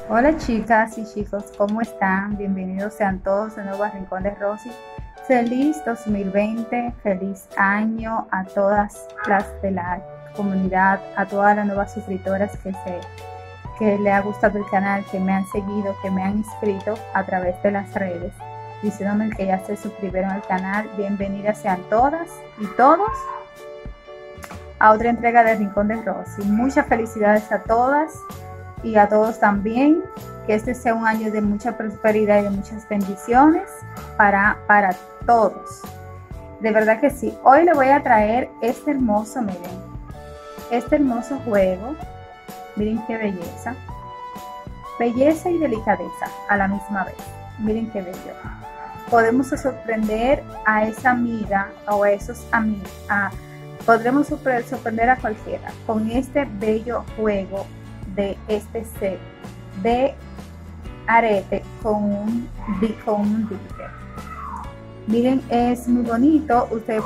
Hola chicas y chicos, ¿cómo están? Bienvenidos sean todos de nuevo a Rincón de Rosy. Feliz 2020, feliz año a todas las de la comunidad, a todas las nuevas suscriptoras que le ha gustado el canal, que me han seguido, que me han inscrito a través de las redes, diciéndome que ya se suscribieron al canal. Bienvenidas sean todas y todos a otra entrega de Rincón de Rosy. Muchas felicidades a todas y a todos también, que este sea un año de mucha prosperidad y de muchas bendiciones para todos. De verdad que sí. Hoy le voy a traer este hermoso, miren, este hermoso juego. Miren qué belleza. Belleza y delicadeza a la misma vez. Miren qué bello. Podemos sorprender a esa amiga o a esos amigos. Podremos sorprender a cualquiera con este bello juego de este set de arete con un dije. Miren, es muy bonito. Ustedes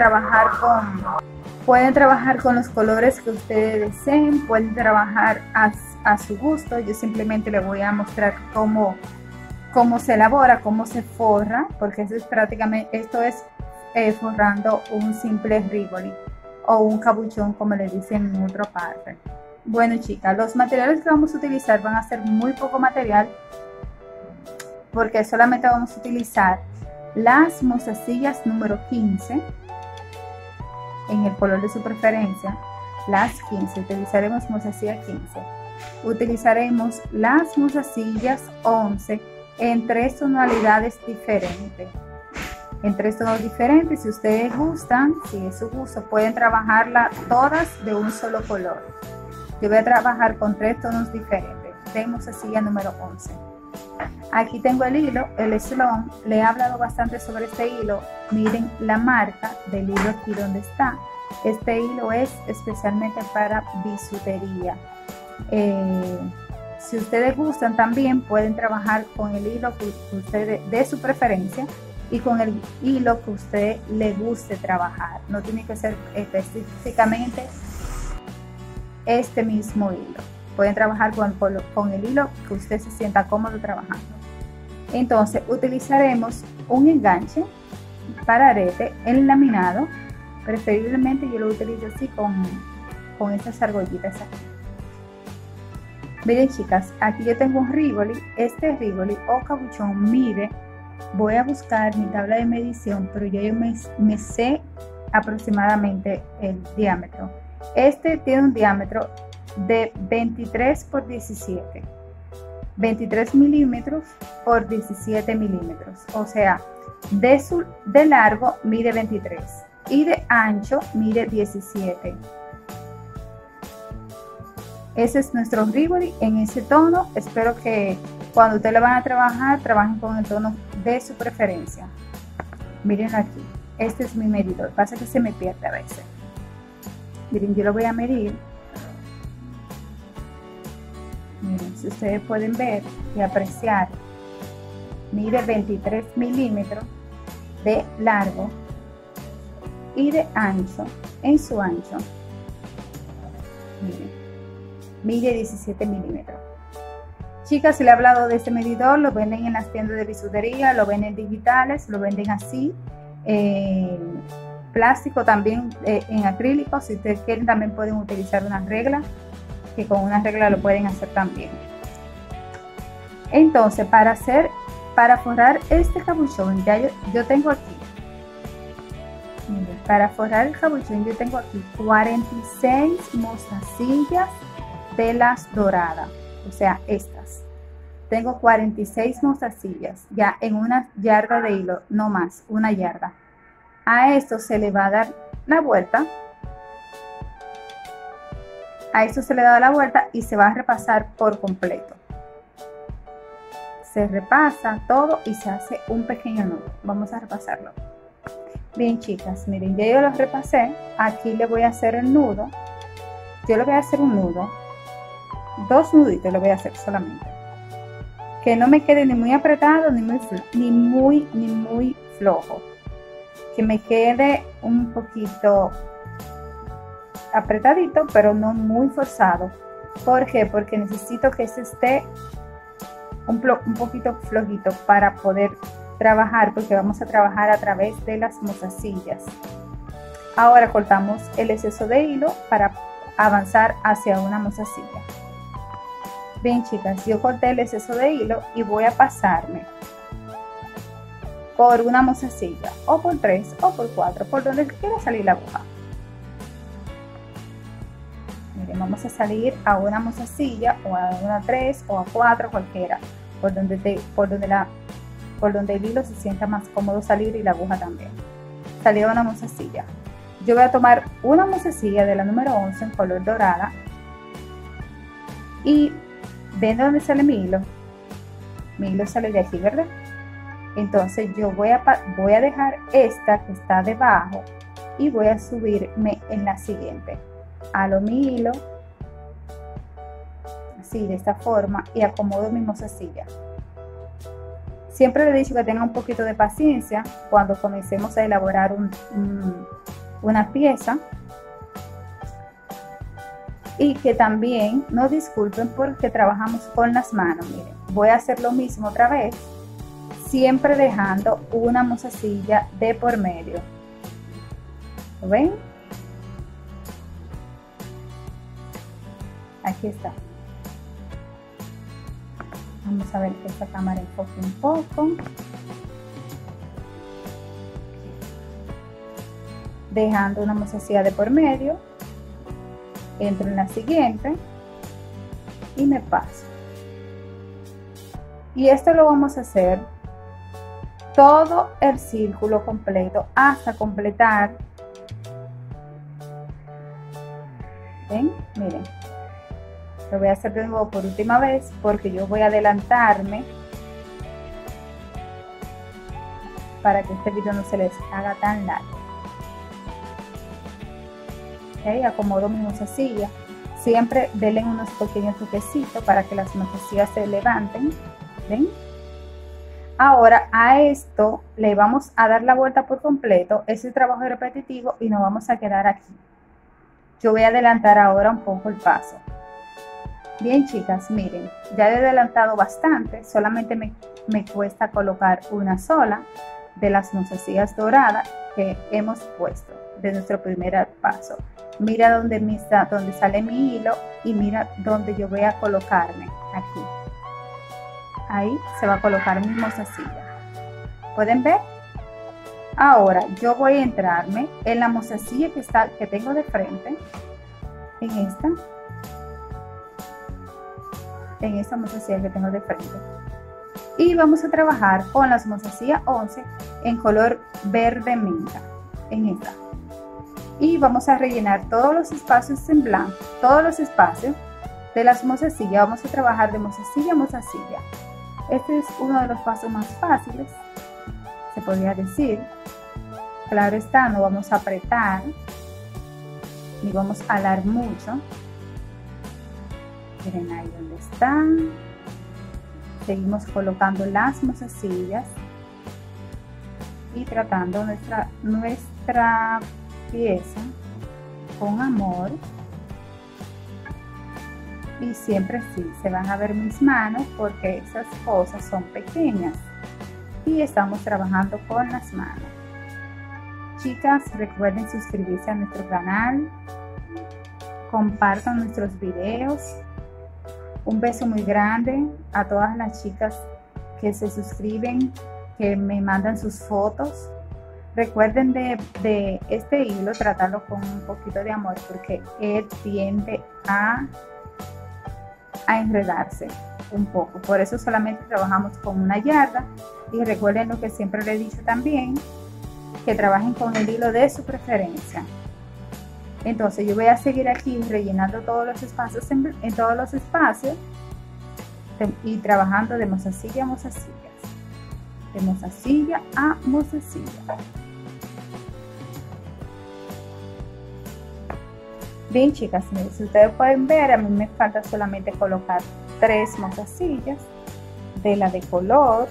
pueden trabajar con los colores que ustedes deseen, pueden trabajar a su gusto. Yo simplemente les voy a mostrar cómo se elabora, cómo se forra, porque eso es prácticamente, esto es forrando un simple rivoli o un capuchón, como le dicen en otra parte. Bueno chicas, los materiales que vamos a utilizar van a ser muy poco material, porque solamente vamos a utilizar las mostacillas número 15 en el color de su preferencia. Las 15, utilizaremos mostacilla 15. Utilizaremos las mostacillas 11 en 3 tonalidades diferentes. En 3 tonos diferentes. Si ustedes gustan, si es su gusto, pueden trabajarla todas de un solo color. Yo voy a trabajar con 3 tonos diferentes. De mostacilla número 11. Aquí tengo el hilo, el Sloan. Le he hablado bastante sobre este hilo. Miren la marca del hilo aquí donde está. Este hilo es especialmente para bisutería. Si ustedes gustan también pueden trabajar con el hilo que ustedes de su preferencia y con el hilo que a usted le guste trabajar. No tiene que ser específicamente este mismo hilo. Pueden trabajar con el hilo que usted se sienta cómodo trabajando. Entonces utilizaremos un enganche para arete enlaminado. Preferiblemente yo lo utilizo así con estas argollitas aquí. Miren chicas, aquí yo tengo un rivoli. Este rivoli o capuchón mide, voy a buscar mi tabla de medición, pero yo me sé aproximadamente el diámetro. Este tiene un diámetro de 23 por 17, 23 milímetros por 17 milímetros, o sea, de largo mide 23 y de ancho mide 17. Ese es nuestro rivoli en ese tono. Espero que cuando ustedes lo van a trabajar, trabajen con el tono de su preferencia. Miren aquí, este es mi medidor. Pasa que se me pierde a veces. Miren, yo lo voy a medir. Miren, si ustedes pueden ver y apreciar, mide 23 milímetros de largo y de ancho. En su ancho, miren, mide 17 milímetros. Chicas, si le he hablado de este medidor, lo venden en las tiendas de bisutería, lo venden digitales, lo venden así. Plástico también, en acrílico. Si ustedes quieren también pueden utilizar una regla, que con una regla lo pueden hacer también. Entonces para forrar este capuchón, ya yo tengo aquí, miren, para forrar el capuchón yo tengo aquí 46 mostacillas de las doradas, o sea estas. Tengo 46 mostacillas ya en una yarda de hilo, no más, una yarda. A esto se le va a dar la vuelta. A esto se le da la vuelta y se va a repasar por completo. Se repasa todo y se hace un pequeño nudo. Vamos a repasarlo. Bien chicas, miren, ya yo lo repasé. Aquí le voy a hacer el nudo. Yo le voy a hacer un nudo. 2 nuditos le voy a hacer solamente. Que no me quede ni muy apretado ni muy flojo. Que me quede un poquito apretadito, pero no muy forzado. ¿Por qué? Porque necesito que este esté un poquito flojito para poder trabajar, porque vamos a trabajar a través de las mozasillas. Ahora cortamos el exceso de hilo para avanzar hacia una mozasilla. Bien, chicas, yo corté el exceso de hilo y voy a pasarme por una mozasilla, o por 3 o por 4, por donde quiera salir la aguja. Miren, vamos a salir a una mozasilla, o a una 3 o a 4, cualquiera, por donde el hilo se sienta más cómodo salir, y la aguja también. Salí a una mozasilla. Yo voy a tomar una mozasilla de la número 11 en color dorada, y ¿ven de dónde sale mi hilo? Mi hilo sale de aquí, ¿verdad? Entonces yo voy a dejar esta que está debajo y voy a subirme en la siguiente. Halo mi hilo, así, de esta forma, y acomodo mi mozasilla. Siempre le he dicho que tenga un poquito de paciencia cuando comencemos a elaborar una pieza, y que también nos disculpen porque trabajamos con las manos. Miren, voy a hacer lo mismo otra vez, siempre dejando una mozasilla de por medio. ¿Lo ven? Aquí está. Vamos a ver que esta cámara enfoque un poco. Dejando una mozasilla de por medio, entro en la siguiente y me paso. Y esto lo vamos a hacer todo el círculo completo hasta completar. ¿Ven? Miren, lo voy a hacer de nuevo por última vez porque yo voy a adelantarme para que este video no se les haga tan largo. ¿Okay? Acomodo mi mozasilla. Siempre denle unos pequeños toquecitos para que las mozasillas se levanten. ¿Ven? Ahora a esto le vamos a dar la vuelta por completo. Es el trabajo repetitivo y nos vamos a quedar aquí. Yo voy a adelantar ahora un poco el paso. Bien, chicas, miren, ya he adelantado bastante. Solamente me cuesta colocar una sola de las mozasillas doradas que hemos puesto de nuestro primer paso. Mira donde sale mi hilo y mira donde yo voy a colocarme, aquí. Ahí se va a colocar mi mozasilla. ¿Pueden ver? Ahora yo voy a entrarme en la mozasilla que tengo de frente, en esta mozasilla que tengo de frente. Y vamos a trabajar con las mozasillas 11 en color verde menta, en esta. Y vamos a rellenar todos los espacios en blanco, todos los espacios de las mozasillas. Vamos a trabajar de mozasilla a mozasilla. Este es uno de los pasos más fáciles, se podría decir. Claro está, no vamos a apretar ni vamos a alar mucho. Miren ahí donde están. Seguimos colocando las mozasillas y tratando nuestra pieza con amor. Y siempre sí, se van a ver mis manos porque esas cosas son pequeñas y estamos trabajando con las manos. Chicas, recuerden suscribirse a nuestro canal, compartan nuestros videos. Un beso muy grande a todas las chicas que se suscriben, que me mandan sus fotos. Recuerden de este hilo tratarlo con un poquito de amor porque él tiende a enredarse un poco. Por eso solamente trabajamos con una yarda. Y recuerden lo que siempre les he dicho también, que trabajen con el hilo de su preferencia. Entonces yo voy a seguir aquí rellenando todos los espacios en todos los espacios y trabajando de mozasilla a mozasilla, de mozasilla a mozasilla. Bien, chicas, si ustedes pueden ver, a mí me falta solamente colocar 3 mozasillas de la de color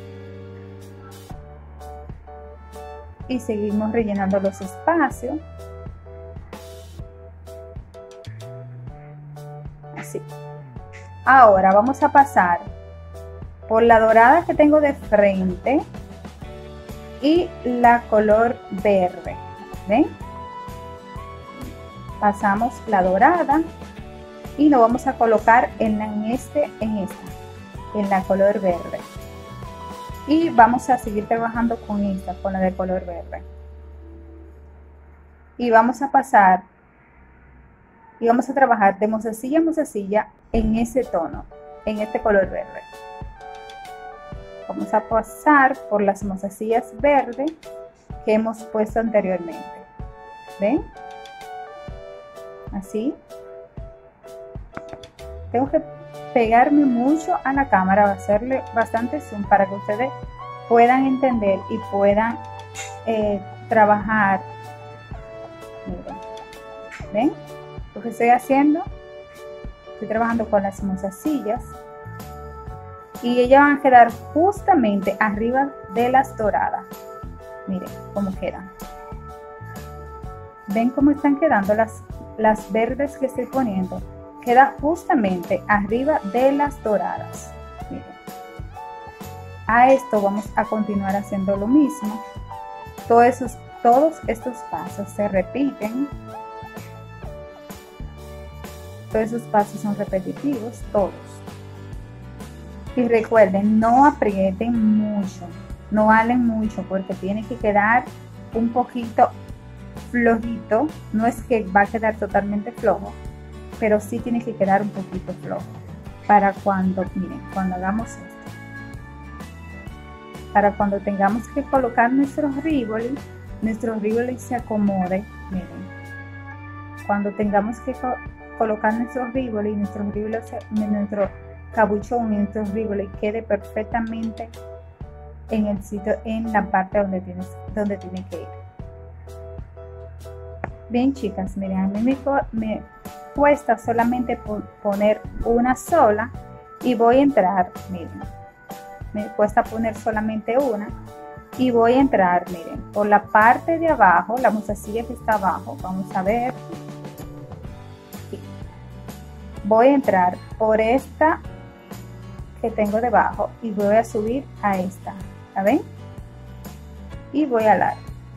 y seguimos rellenando los espacios así. Ahora vamos a pasar por la dorada que tengo de frente y la color verde. ¿Ven? Pasamos la dorada y lo vamos a colocar en la color verde. Y vamos a seguir trabajando con esta, con la de color verde. Y vamos a pasar y vamos a trabajar de mozasilla a mozasilla en ese tono, en este color verde. Vamos a pasar por las mozasillas verdes que hemos puesto anteriormente. ¿Ven? Así. Tengo que pegarme mucho a la cámara, hacerle bastante zoom para que ustedes puedan entender y puedan trabajar. Miren. ¿Ven? Lo que estoy haciendo, estoy trabajando con las mozasillas y ellas van a quedar justamente arriba de las doradas. Miren cómo quedan. Ven cómo están quedando las verdes que estoy poniendo. Queda justamente arriba de las doradas. Miren. A esto vamos a continuar haciendo lo mismo. Todos estos pasos se repiten. Todos esos pasos son repetitivos, todos. Y recuerden, no aprieten mucho, no halen mucho porque tiene que quedar un poquito flojito. No es que va a quedar totalmente flojo, pero sí tiene que quedar un poquito flojo para cuando, miren, cuando hagamos esto. Para cuando tengamos que colocar nuestro rivoli se acomode, miren. Cuando tengamos que colocar nuestro rivoli, nuestro capuchón y nuestro rivoli quede perfectamente en el sitio, en la parte donde tiene que ir. Bien, chicas, miren, a mí me cuesta solamente poner una sola y voy a entrar, miren, me cuesta poner solamente una y voy a entrar, miren, por la parte de abajo, la mozasilla que está abajo, vamos a ver. Voy a entrar por esta que tengo debajo y voy a subir a esta, ¿la ven? Y voy a alar.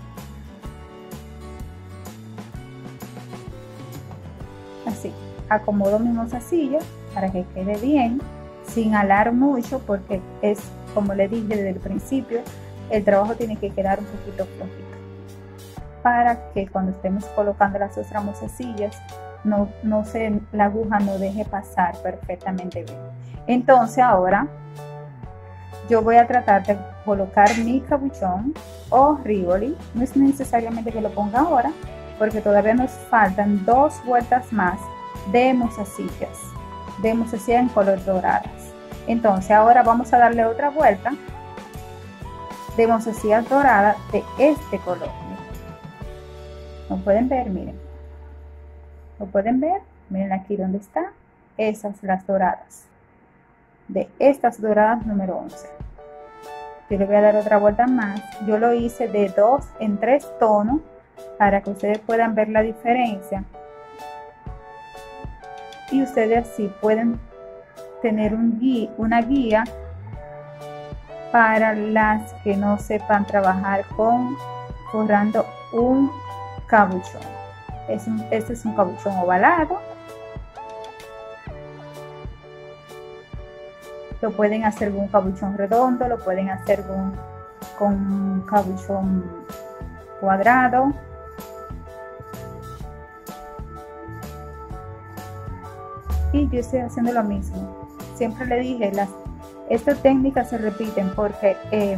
Así, acomodo mi mozasilla para que quede bien, sin alar mucho porque es, como le dije desde el principio, el trabajo tiene que quedar un poquito flojito para que cuando estemos colocando las otras mozasillas la aguja no deje pasar perfectamente bien. Entonces ahora yo voy a tratar de colocar mi capuchón o rivoli. No es necesariamente que lo ponga ahora porque todavía nos faltan 2 vueltas más de mozasillas en color doradas. Entonces ahora vamos a darle otra vuelta de mozasillas doradas de este color. ¿Lo pueden ver? Miren. ¿Lo pueden ver? Miren aquí donde está. Esas las doradas. De estas doradas número 11. Yo le voy a dar otra vuelta más. Yo lo hice de 2 en 3 tonos para que ustedes puedan ver la diferencia. Y ustedes así pueden tener una guía para las que no sepan trabajar forrando un capuchón. Este es un capuchón ovalado. Lo pueden hacer con un capuchón redondo, lo pueden hacer con un capuchón cuadrado. Y yo estoy haciendo lo mismo. Siempre le dije, estas técnicas se repiten porque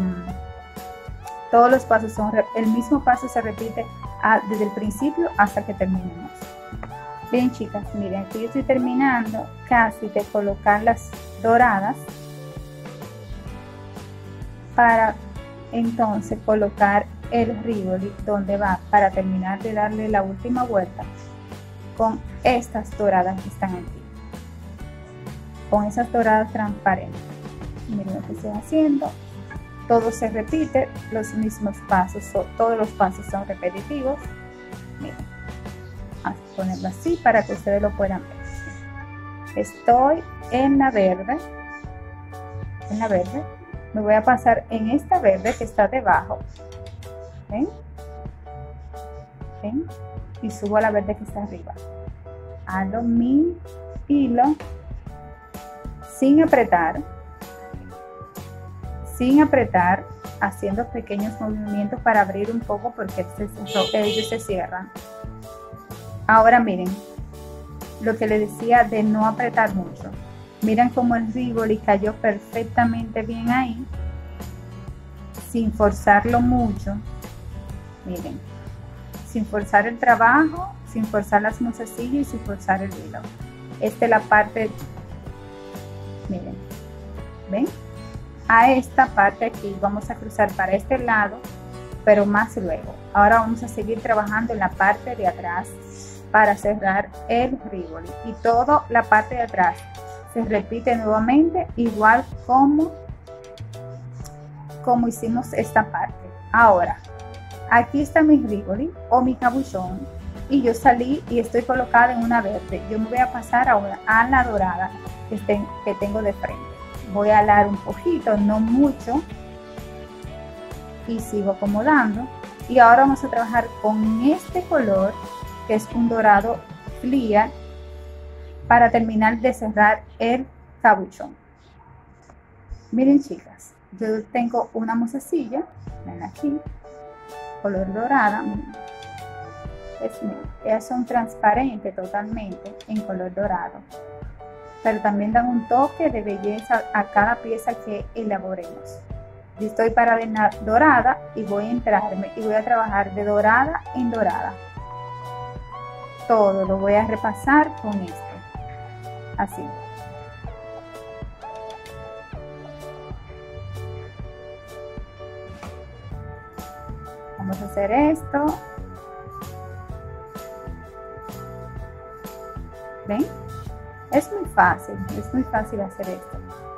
todos los pasos el mismo paso se repite desde el principio hasta que terminemos. Bien, chicas, miren, aquí yo estoy terminando casi de colocar las doradas para entonces colocar el rivoli donde va, para terminar de darle la última vuelta con estas doradas que están aquí, con esas doradas transparentes. Miren lo que estoy haciendo. Todo se repite, los mismos pasos, todos los pasos son repetitivos. Miren, vamos a ponerlo así para que ustedes lo puedan ver. Estoy en la verde, en la verde, me voy a pasar en esta verde que está debajo, ¿ven? ¿Ven? Y subo a la verde que está arriba. Halo mi hilo sin apretar, haciendo pequeños movimientos para abrir un poco porque ellos se cierran. Ahora miren, lo que les decía de no apretar mucho. Miren cómo el Rivoli cayó perfectamente bien ahí, sin forzarlo mucho. Miren, sin forzar el trabajo, sin forzar las mozasillas y sin forzar el hilo. Esta es la parte, miren, ¿ven? A esta parte aquí vamos a cruzar para este lado, pero más luego. Ahora vamos a seguir trabajando en la parte de atrás para cerrar el Rivoli, y toda la parte de atrás se repite nuevamente igual como hicimos esta parte. Ahora aquí está mi Rivoli o mi capuchón y yo salí y estoy colocada en una verde. Yo me voy a pasar ahora a la dorada que tengo de frente. Voy a alar un poquito, no mucho, y sigo acomodando. Y ahora vamos a trabajar con este color que es un dorado clear para terminar de cerrar el capuchón. Miren chicas, yo tengo una mozasilla, ven aquí, color dorada, miren. Ellas son transparentes totalmente en color dorado, pero también dan un toque de belleza a cada pieza que elaboremos. Yo estoy para la dorada y voy a entrarme y voy a trabajar de dorada en dorada. Todo lo voy a repasar con esto, así. Vamos a hacer esto. ¿Ven? Es muy fácil hacer esto.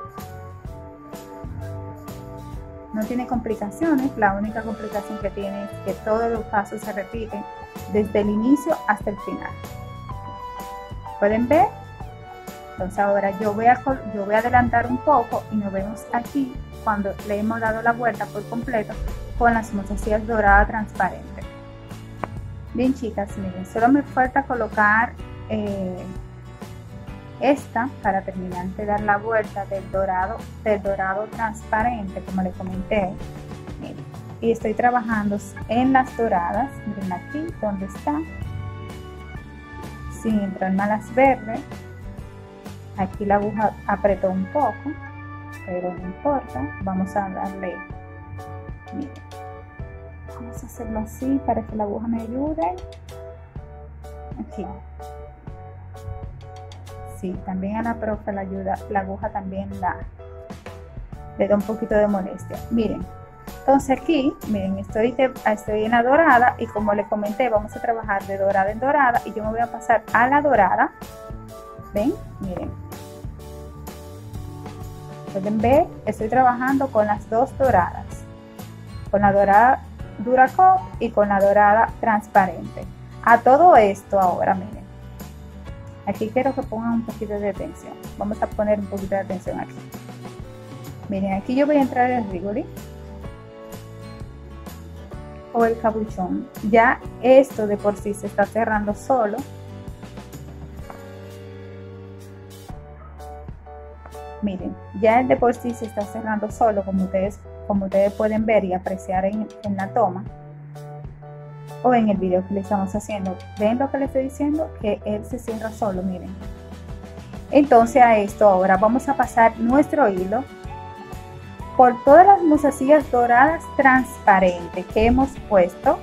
No tiene complicaciones, la única complicación que tiene es que todos los pasos se repiten desde el inicio hasta el final. ¿Pueden ver? Entonces ahora yo voy a adelantar un poco y nos vemos aquí cuando le hemos dado la vuelta por completo con las mozasillas doradas transparentes. Bien chicas, miren, solo me falta colocar esta para terminar de dar la vuelta del dorado transparente, como les comenté. Miren, y estoy trabajando en las doradas, miren aquí donde está, sin entrarme a las verdes. Aquí la aguja apretó un poco, pero no importa, vamos a darle, miren, vamos a hacerlo así para que la aguja me ayude. Aquí. Sí, también a la profe la ayuda, la aguja también le da un poquito de molestia. Miren, entonces aquí, miren, estoy en la dorada y como les comenté, vamos a trabajar de dorada en dorada y yo me voy a pasar a la dorada. ¿Ven? Miren. Pueden ver, estoy trabajando con las dos doradas, con la dorada Duracop y con la dorada transparente. A todo esto ahora, miren. Aquí quiero que pongan un poquito de atención. Vamos a poner un poquito de atención aquí. Miren, aquí yo voy a entrar el Rivoli o el capuchón. Ya esto de por sí se está cerrando solo. Miren, ya el de por sí se está cerrando solo, como ustedes pueden ver y apreciar en la toma o en el video que le estamos haciendo. ¿Ven lo que les estoy diciendo? Que él se cierra solo, miren. Entonces a esto ahora vamos a pasar nuestro hilo por todas las mozasillas doradas transparentes que hemos puesto.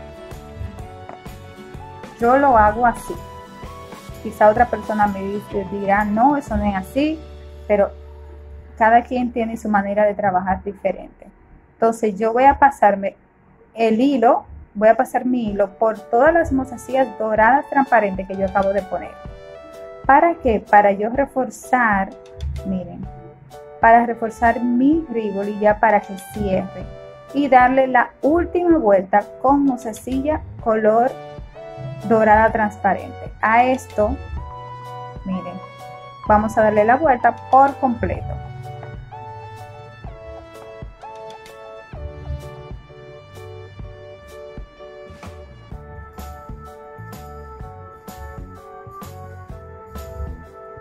Yo lo hago así. Quizá otra persona me dirá, no, eso no es así, pero cada quien tiene su manera de trabajar diferente. Entonces yo voy a pasarme el hilo, voy a pasar mi hilo por todas las mozasillas doradas transparentes que yo acabo de poner. ¿Para qué? Para yo reforzar, miren, para reforzar mi Rivoli ya para que cierre y darle la última vuelta con mozasilla color dorada transparente. A esto, miren, vamos a darle la vuelta por completo.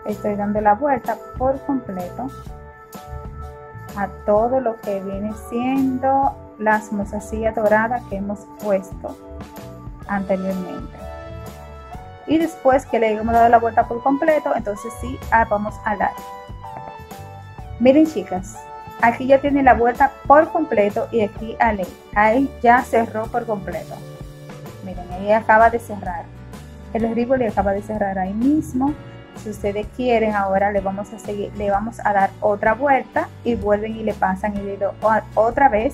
estoy dando la vuelta por completo a todo lo que viene siendo las mozasillas doradas que hemos puesto anteriormente. Y después que le hemos dado la vuelta por completo, entonces sí, vamos a dar. Miren, chicas, aquí ya tiene la vuelta por completo y aquí ahí ya cerró por completo. Miren, ahí acaba de cerrar. El Rivoli acaba de cerrar ahí mismo. Si ustedes quieren, ahora le vamos a dar otra vuelta y vuelven y le pasan el hilo otra vez.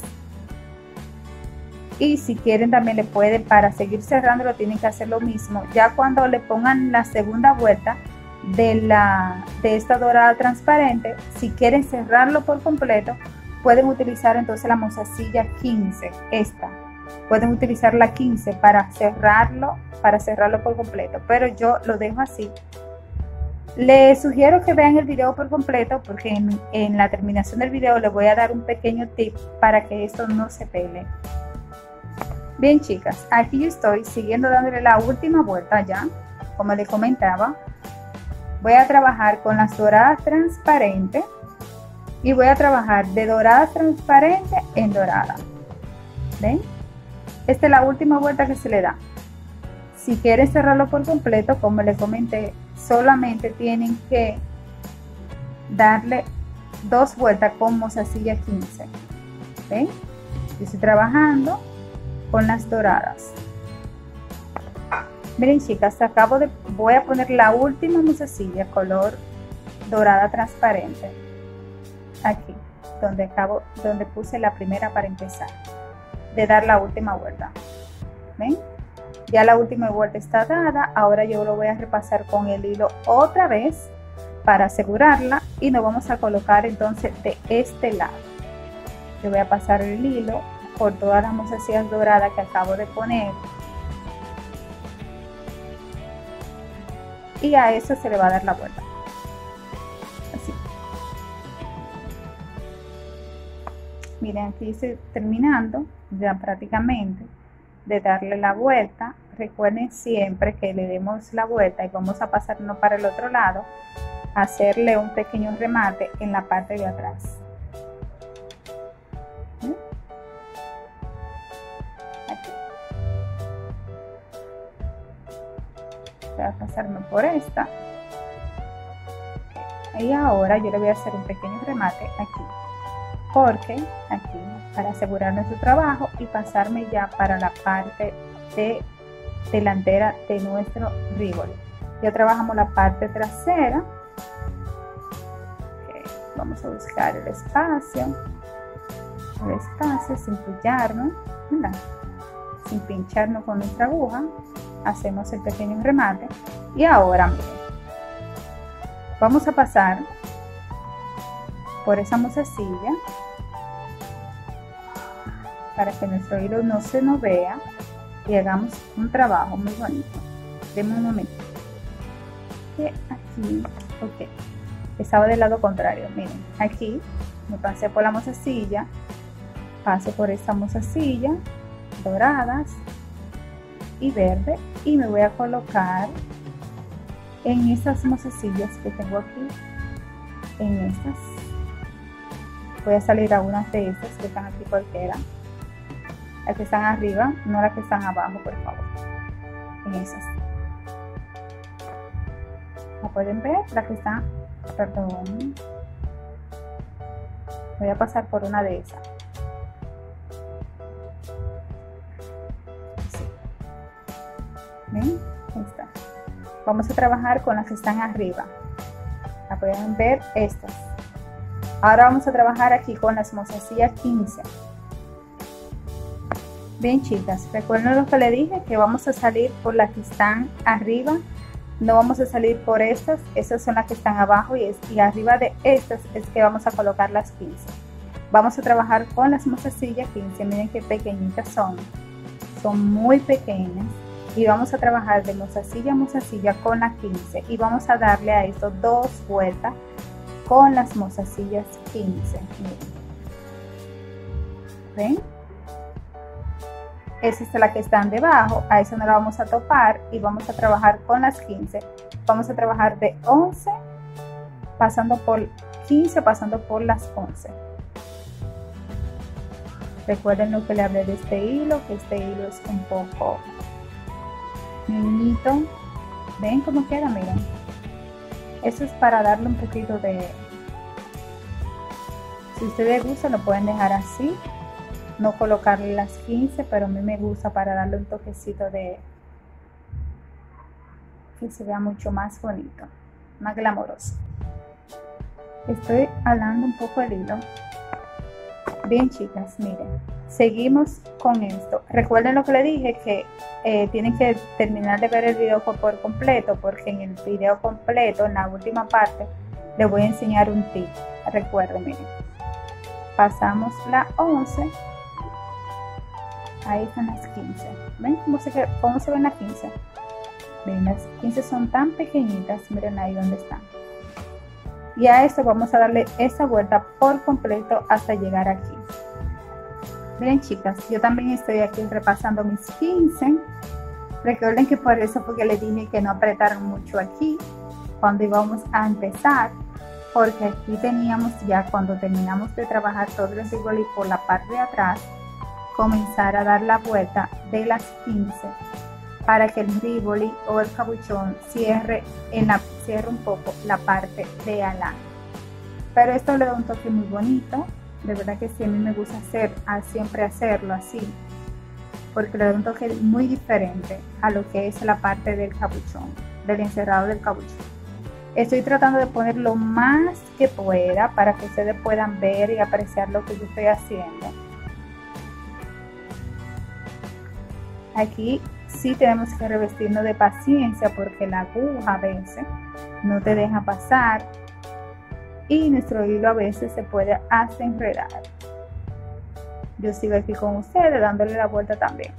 Y si quieren también le pueden, para seguir cerrándolo, tienen que hacer lo mismo. Ya cuando le pongan la segunda vuelta de esta dorada transparente, si quieren cerrarlo por completo, pueden utilizar entonces la mozasilla 15, esta. Pueden utilizar la 15 para cerrarlo por completo, pero yo lo dejo así. Les sugiero que vean el video por completo, porque en la terminación del video les voy a dar un pequeño tip para que esto no se pele. Bien, chicas, aquí yo estoy siguiendo dándole la última vuelta ya, como les comentaba. Voy a trabajar con las doradas transparentes y voy a trabajar de dorada transparente en dorada. ¿Ven? Esta es la última vuelta que se le da. Si quieren cerrarlo por completo, como les comenté, solamente tienen que darle 2 vueltas con mozasilla 15. ¿Ven? Yo estoy trabajando con las doradas. Miren, chicas, voy a poner la última mozasilla color dorada transparente aquí donde puse la primera para empezar de dar la última vuelta. ¿Ven? Ya la última vuelta está dada. Ahora yo lo voy a repasar con el hilo otra vez para asegurarla y nos vamos a colocar entonces de este lado. Yo voy a pasar el hilo por todas las mozasillas doradas que acabo de poner y a eso se le va a dar la vuelta, así. Miren, aquí estoy terminando ya prácticamente de darle la vuelta. Recuerden siempre que le demos la vuelta y vamos a pasarnos para el otro lado, hacerle un pequeño remate en la parte de atrás. Voy a pasarme por esta y ahora yo le voy a hacer un pequeño remate aquí, porque aquí, para asegurar nuestro trabajo y pasarme ya para la parte delantera de nuestro Rivoli. Ya trabajamos la parte trasera. Vamos a buscar el espacio sin pillarnos, ¿verdad? Sin pincharnos con nuestra aguja. Hacemos el pequeño remate y ahora miren, vamos a pasar por esa mozasilla para que nuestro hilo no se nos vea y hagamos un trabajo muy bonito. Denme un momento que aquí, ok, estaba del lado contrario. Miren, aquí me pasé por la mozasilla, paso por esta mozasilla doradas y verde y me voy a colocar en estas mozasillas que tengo aquí. En estas voy a salir a unas de estas que están aquí, cualquiera, las que están arriba, no las que están abajo, por favor. En esas ¿la pueden ver? Las que están, perdón, voy a pasar por una de esas. ¿Ven? Ahí está. Vamos a trabajar con las que están arriba. La pueden ver estas. Ahora vamos a trabajar aquí con las mozasillas 15. Bien, chicas, recuerden lo que le dije, que vamos a salir por las que están arriba. No vamos a salir por estas. Esas son las que están abajo y arriba de estas es que vamos a colocar las 15. Vamos a trabajar con las mozasillas 15. Miren qué pequeñitas son. Son muy pequeñas. Y vamos a trabajar de mozasilla a mozasilla con la 15 y vamos a darle a esto 2 vueltas con las mozasillas 15. Miren. ¿Ven? Esa es la que están debajo, a esa no la vamos a topar y vamos a trabajar con las 15. Vamos a trabajar de 11 pasando por 15, pasando por las 11. Recuerden lo que le hablé de este hilo, que este hilo es un poco niñito. ¿Ven cómo queda? Miren. Eso es para darle un poquito de... Si ustedes gustan lo pueden dejar así, no colocarle las 15, pero a mí me gusta para darle un toquecito de... que se vea mucho más bonito, más glamoroso. Estoy alando un poco el hilo. Bien, chicas, miren, seguimos con esto. Recuerden lo que le dije, que tienen que terminar de ver el video por completo, porque en el video completo, en la última parte, les voy a enseñar un tip. Recuerden, miren, pasamos la 11, ahí están las 15. ¿Ven cómo se ven las 15? Ven, las 15 son tan pequeñitas, miren ahí donde están. Y a esto vamos a darle esa vuelta por completo hasta llegar aquí. Bien, chicas, yo también estoy aquí repasando mis 15. Recuerden que por eso fue que les dije que no apretaron mucho aquí cuando íbamos a empezar, porque aquí teníamos ya, cuando terminamos de trabajar todo el rivoli por la parte de atrás, comenzar a dar la vuelta de las 15 para que el rivoli o el capuchón cierre un poco la parte de adelante. Pero esto le da un toque muy bonito. De verdad que sí, a mí me gusta siempre hacerlo así, porque le da un toque muy diferente a lo que es la parte del capuchón, del encerrado del capuchón. Estoy tratando de poner lo más que pueda para que ustedes puedan ver y apreciar lo que yo estoy haciendo. Aquí sí tenemos que revestirnos de paciencia, porque la aguja a veces no te deja pasar y nuestro hilo a veces se puede hasta enredar. Yo sigo aquí con ustedes dándole la vuelta también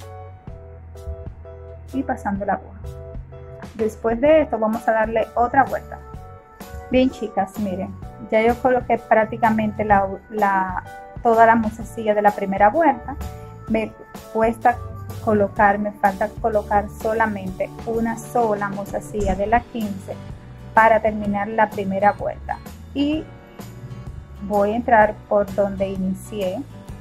y pasando la aguja. Después de esto vamos a darle otra vuelta. Bien, chicas, miren, ya yo coloqué prácticamente toda la mozasilla de la primera vuelta. Me falta colocar solamente una sola mozasilla de la 15 para terminar la primera vuelta, y voy a entrar por donde inicié.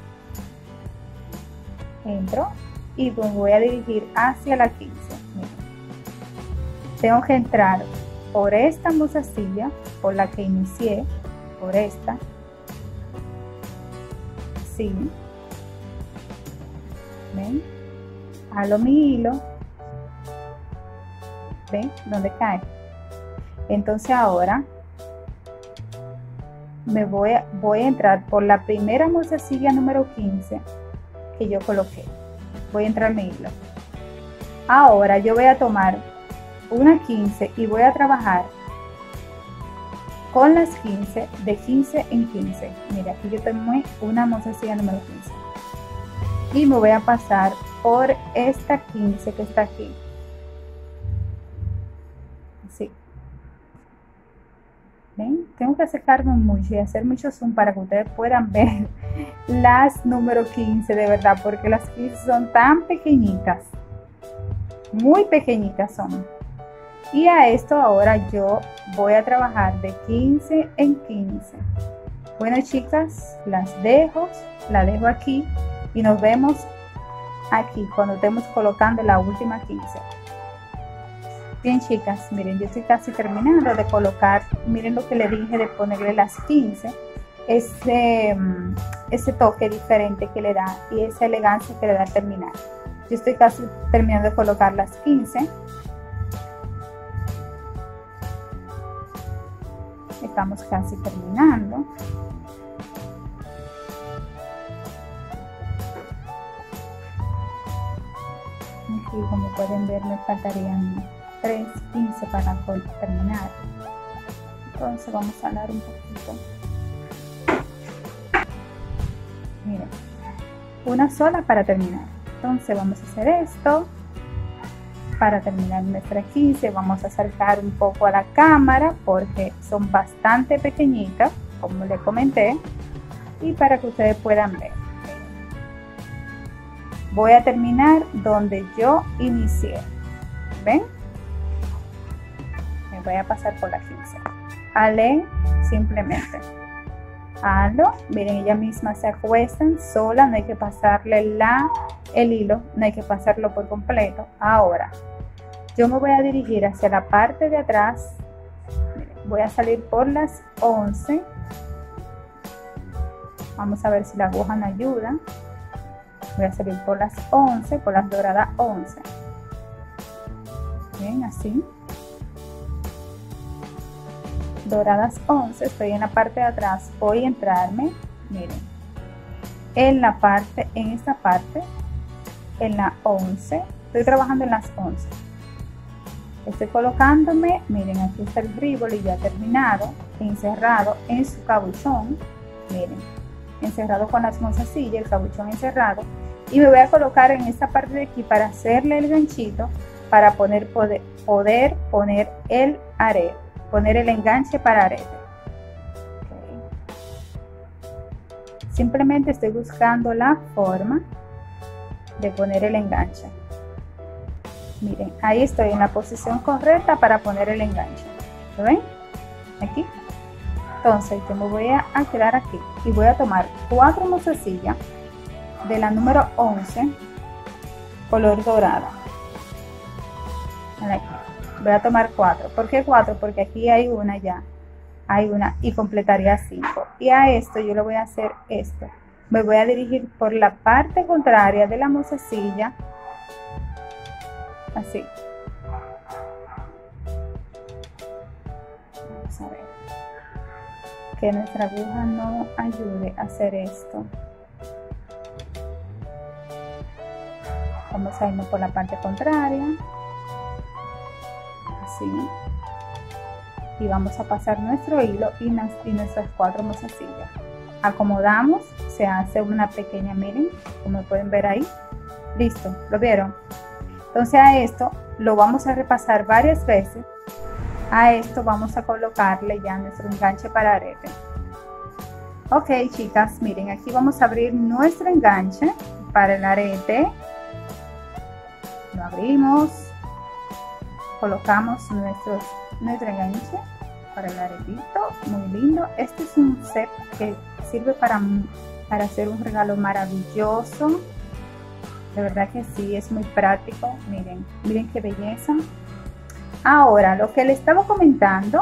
Entro y me voy a dirigir hacia la 15. Miren, tengo que entrar por esta mozasilla, por la que inicié, por esta, sí, ven, halo mi hilo, ven donde cae. Entonces ahora me voy a entrar por la primera mozasilla número 15 que yo coloqué. Voy a entrar mi hilo. Ahora yo voy a tomar una 15 y voy a trabajar con las 15, de 15 en 15. Mira, aquí yo tomé una mozasilla número 15 y me voy a pasar por esta 15 que está aquí. Así. ¿Ven? Tengo que acercarme mucho y hacer mucho zoom para que ustedes puedan ver las número 15 de verdad, porque las 15 son tan pequeñitas, muy pequeñitas son. Y a esto ahora yo voy a trabajar de 15 en 15. Bueno, chicas, la dejo aquí y nos vemos aquí cuando estemos colocando la última 15. Bien, chicas, miren, yo estoy casi terminando de colocar. Miren lo que le dije de ponerle las 15, ese toque diferente que le da y esa elegancia que le da al terminar. Yo estoy casi terminando de colocar las 15. Estamos casi terminando. Aquí, como pueden ver, me faltarían 3 15 para terminar. Entonces vamos a hablar un poquito. Miren, una sola para terminar. Entonces vamos a hacer esto para terminar nuestra 15. Vamos a acercar un poco a la cámara porque son bastante pequeñitas, como les comenté, y para que ustedes puedan ver. Voy a terminar donde yo inicié. ¿Ven? Me voy a pasar por la 15. Ale, simplemente halo, miren, ella misma se acuestan sola, no hay que pasarle el hilo, no hay que pasarlo por completo. Ahora yo me voy a dirigir hacia la parte de atrás. Miren, voy a salir por las 11. Vamos a ver si la aguja me ayuda. Voy a salir por las 11, por las doradas 11. Bien, así. Doradas 11, estoy en la parte de atrás. Voy a entrarme, miren, en esta parte, en la 11. Estoy trabajando en las 11. Estoy colocándome, miren, aquí está el Rivoli ya terminado, encerrado en su cabuchón. Miren, encerrado con las mozasillas, el cabuchón encerrado. Y me voy a colocar en esta parte de aquí para hacerle el ganchito para poder poner el arete, poner el enganche para arete. Okay. Simplemente estoy buscando la forma de poner el enganche. Miren, ahí estoy en la posición correcta para poner el enganche. ¿Lo ven? Aquí. Entonces yo me voy a quedar aquí y voy a tomar 4 mozasillas de la número 11, color dorada. Voy a tomar 4. ¿Por qué 4? Porque aquí hay una ya. Hay una y completaría 5. Y a esto yo le voy a hacer esto. Me voy a dirigir por la parte contraria de la mozasilla. Así. Vamos a ver. Que nuestra aguja no ayude a hacer esto. Vamos a irnos por la parte contraria. Así. Y vamos a pasar nuestro hilo y nuestras 4 mozasillas. Acomodamos, se hace una pequeña, miren, como pueden ver ahí. Listo, ¿lo vieron? Entonces a esto lo vamos a repasar varias veces. A esto vamos a colocarle ya nuestro enganche para arete. Ok, chicas, miren, aquí vamos a abrir nuestro enganche para el arete. Lo abrimos, colocamos nuestro enganche para el aretito, muy lindo. Este es un set que sirve para hacer un regalo maravilloso. De verdad que sí, es muy práctico. Miren, miren qué belleza. Ahora, lo que les estaba comentando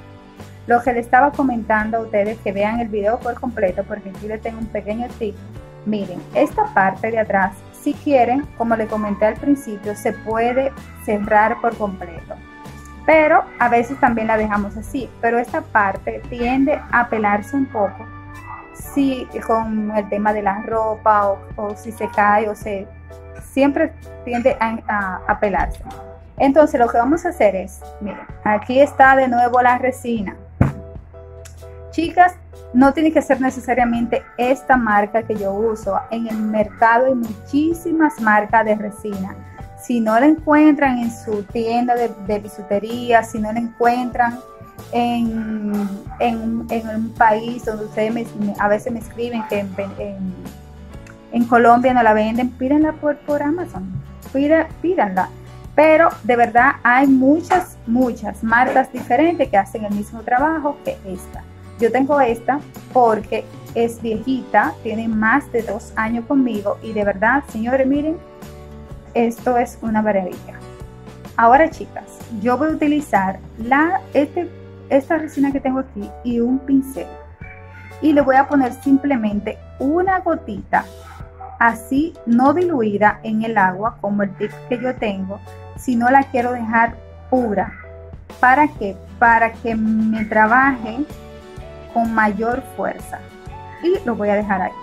a ustedes, que vean el video por completo, porque aquí les tengo un pequeño tip. Miren, esta parte de atrás, si quieren, como les comenté al principio, se puede cerrar por completo. Pero a veces también la dejamos así. Pero esta parte tiende a pelarse un poco. Si con el tema de la ropa o si se cae siempre tiende a pelarse. Entonces lo que vamos a hacer es, miren, aquí está de nuevo la resina. Chicas, no tiene que ser necesariamente esta marca que yo uso. En el mercado hay muchísimas marcas de resina. Si no la encuentran en su tienda de bisutería, si no la encuentran en un país donde ustedes a veces me escriben que en Colombia no la venden, pídanla por Amazon, pídanla. Pero de verdad hay muchas marcas diferentes que hacen el mismo trabajo que esta. Yo tengo esta porque es viejita, tiene más de 2 años conmigo y de verdad, señores, miren, esto es una maravilla. Ahora, chicas, yo voy a utilizar esta resina que tengo aquí y un pincel. Y le voy a poner simplemente una gotita, así no diluida en el agua, como el tip que yo tengo, sino la quiero dejar pura. ¿Para qué? Para que me trabaje con mayor fuerza. Y lo voy a dejar ahí.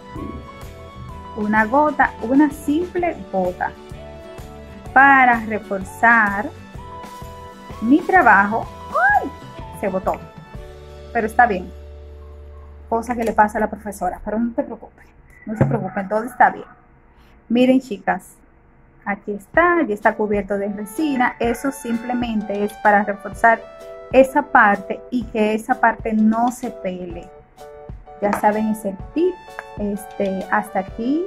Una gota, una simple gota, para reforzar mi trabajo. ¡Ay! Se botó, pero está bien, cosa que le pasa a la profesora, pero no se preocupen, todo está bien. Miren, chicas, aquí está, ya está cubierto de resina. Eso simplemente es para reforzar esa parte y que esa parte no se pele. Ya saben ese tip. Hasta aquí.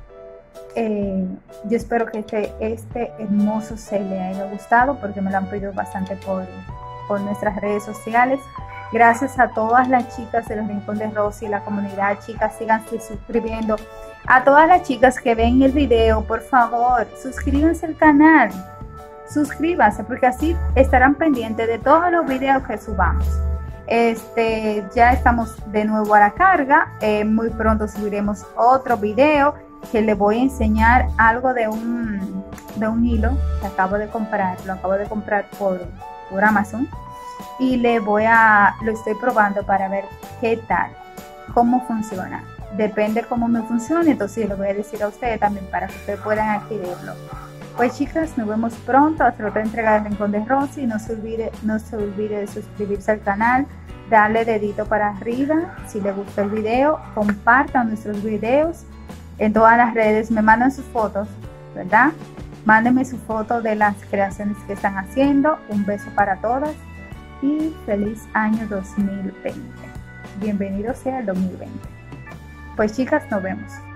Yo espero que este hermoso se le haya gustado, porque me lo han pedido bastante por nuestras redes sociales. Gracias a todas las chicas de los Rincón de Rosy, la comunidad, chicas, síganse suscribiendo. A todas las chicas que ven el video, por favor, suscríbanse al canal. Suscríbanse porque así estarán pendientes de todos los videos que subamos. Ya estamos de nuevo a la carga. Muy pronto subiremos otro video que les voy a enseñar algo de un hilo que acabo de comprar. Lo acabo de comprar por Amazon. Y lo estoy probando para ver qué tal, cómo funciona. Depende cómo me funcione, entonces lo voy a decir a ustedes también para que ustedes puedan adquirirlo. Pues chicas, nos vemos pronto hasta otra entrega de Rincón de Rosy. No se olvide de suscribirse al canal, darle dedito para arriba si les gustó el video, compartan nuestros videos en todas las redes, me mandan sus fotos, ¿verdad? Mándenme su foto de las creaciones que están haciendo. Un beso para todas y feliz año 2020. Bienvenido sea el 2020. Pues chicas, nos vemos.